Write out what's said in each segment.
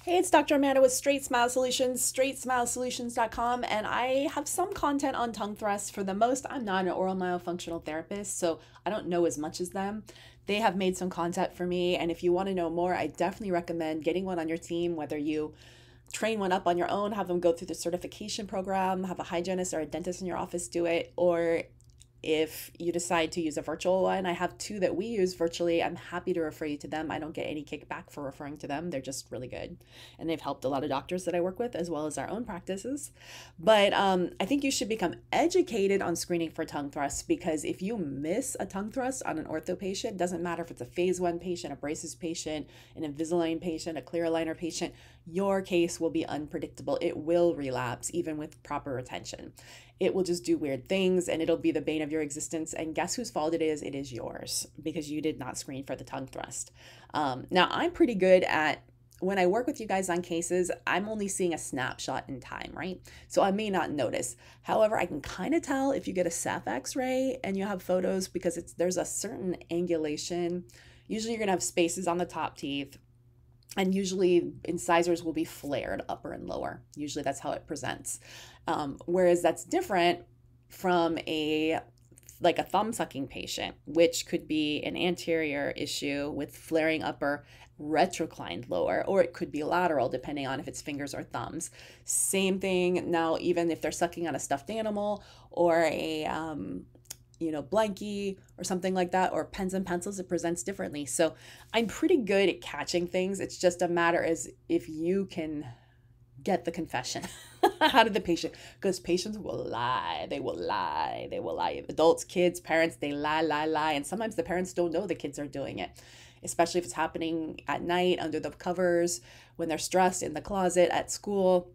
Hey, it's Dr. Amanda with Straightsmile Solutions, straightsmilesolutions.com, and I have some content on tongue thrusts. For the most, I'm not an oral myofunctional therapist, so I don't know as much as them. They have made some content for me, and if you want to know more, I definitely recommend getting one on your team, whether you train one up on your own, have them go through the certification program, have a hygienist or a dentist in your office do it, or if you decide to use a virtual one, I have two that we use virtually. I'm happy to refer you to them. I don't get any kickback for referring to them. They're just really good. And they've helped a lot of doctors that I work with, as well as our own practices. But I think you should become educated on screening for tongue thrusts, because if you miss a tongue thrust on an ortho patient, doesn't matter if it's a phase one patient, a braces patient, an Invisalign patient, a clear aligner patient, your case will be unpredictable. It will relapse even with proper attention. It will just do weird things and it'll be the bane of your existence. And guess whose fault it is? It is yours, because you did not screen for the tongue thrust. Now, I'm pretty good at, when I work with you guys on cases, I'm only seeing a snapshot in time, right? So I may not notice. However, I can kind of tell if you get a Ceph x-ray and you have photos, because there's a certain angulation. Usually you're gonna have spaces on the top teeth, and usually incisors will be flared upper and lower. Usually that's how it presents. Whereas that's different from like a thumb sucking patient, which could be an anterior issue with flaring upper, retroclined lower, or it could be lateral depending on if it's fingers or thumbs. Same thing now, even if they're sucking on a stuffed animal or a blankie or something like that, or pens and pencils, it presents differently. So I'm pretty good at catching things. It's just a matter as if you can get the confession out of the patient, because patients will lie. They will lie. They will lie. Adults, kids, parents, they lie. And sometimes the parents don't know the kids are doing it, especially if it's happening at night under the covers, when they're stressed in the closet, at school.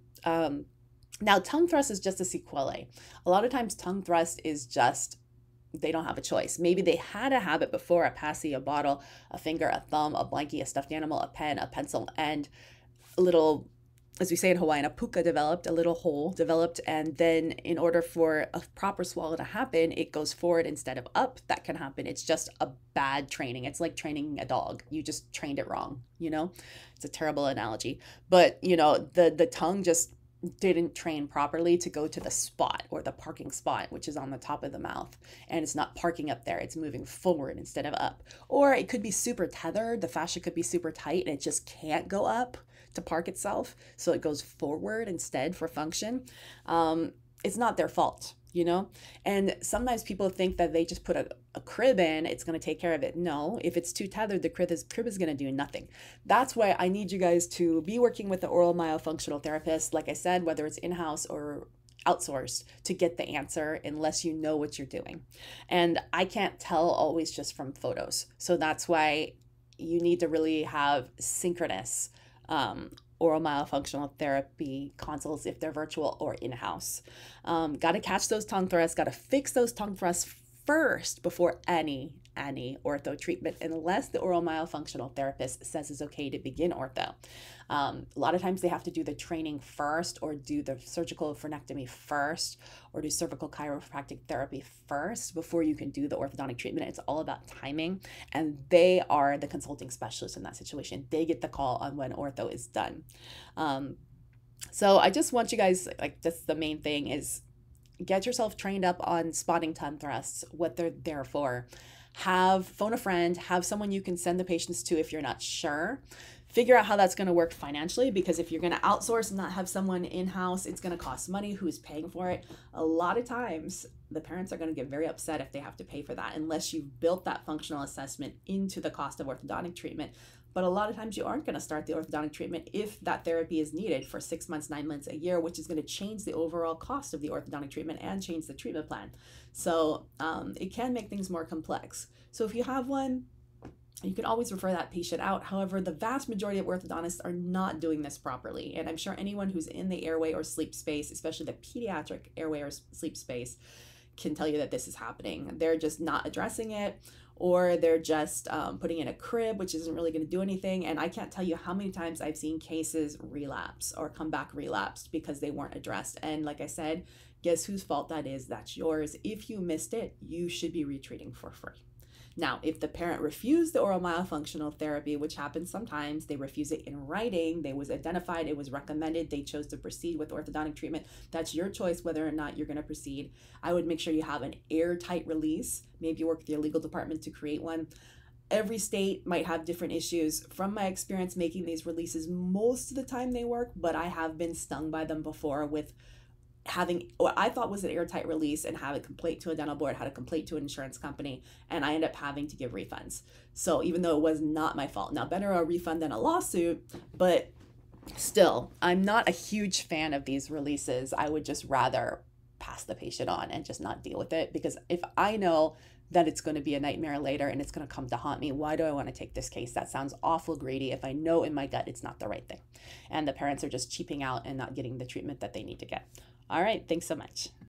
Now, tongue thrust is just a sequelae. A lot of times tongue thrust is just, they don't have a choice. Maybe they had a habit before: a passy, a bottle, a finger, a thumb, a blankie, a stuffed animal, a pen, a pencil, and a little, as we say in Hawaiian, a puka developed, a little hole developed. And then in order for a proper swallow to happen, it goes forward instead of up. That can happen. It's just a bad training. It's like training a dog. You just trained it wrong, It's a terrible analogy. But, the tongue just didn't train properly to go to the spot, or the parking spot, which is on the top of the mouth, and it's not parking up there, it's moving forward instead of up. Or it could be super tethered, the fascia could be super tight and it just can't go up to park itself, so it goes forward instead for function. It's not their fault, and sometimes people think that they just put a crib in, it's going to take care of it. No, if it's too tethered, the crib is going to do nothing. That's why I need you guys to be working with the oral myofunctional therapist, like I said, whether it's in-house or outsourced, to get the answer, unless you know what you're doing. And I can't tell always just from photos. So that's why you need to really have synchronous oral myofunctional therapy consults, if they're virtual or in-house. Got to catch those tongue thrusts, got to fix those tongue thrusts first before any ortho treatment, unless the oral myofunctional therapist says it's okay to begin ortho. A lot of times they have to do the training first, or do the surgical frenectomy first, or do cervical chiropractic therapy first before you can do the orthodontic treatment. It's all about timing, and they are the consulting specialists in that situation. They get the call on when ortho is done. So I just want you guys, that's the main thing, is get yourself trained up on spotting tongue thrusts, what they're there for. Phone a friend, have someone you can send the patients to if you're not sure. Figure out how that's going to work financially, because if you're going to outsource and not have someone in-house, it's going to cost money. Who's paying for it? A lot of times the parents are going to get very upset if they have to pay for that, unless you've built that functional assessment into the cost of orthodontic treatment. But a lot of times you aren't going to start the orthodontic treatment if that therapy is needed for 6 months, 9 months, a year, which is going to change the overall cost of the orthodontic treatment and change the treatment plan. So it can make things more complex. So if you have one, you can always refer that patient out. However, the vast majority of orthodontists are not doing this properly. And I'm sure anyone who's in the airway or sleep space, especially the pediatric airway or sleep space, can tell you that this is happening. They're just not addressing it, or they're just putting in a crib, which isn't really going to do anything. And I can't tell you how many times I've seen cases relapse or come back relapsed because they weren't addressed. And like I said, guess whose fault that is? That's yours. If you missed it, you should be retreating for free. Now, if the parent refused the oral myofunctional therapy, which happens sometimes, they refuse it in writing, they was identified, it was recommended, they chose to proceed with orthodontic treatment, that's your choice whether or not you're going to proceed. I would make sure you have an airtight release. Maybe work with your legal department to create one. Every state might have different issues. From my experience making these releases, most of the time they work, but I have been stung by them before with having what I thought was an airtight release and have a complaint to a dental board, had a complaint to an insurance company, and I end up having to give refunds. So even though it was not my fault, now better a refund than a lawsuit, but still, I'm not a huge fan of these releases. I would just rather pass the patient on and just not deal with it, because if I know that it's going to be a nightmare later and it's going to come to haunt me, why do I want to take this case? That sounds awful greedy if I know in my gut it's not the right thing. And the parents are just cheaping out and not getting the treatment that they need to get. All right, thanks so much.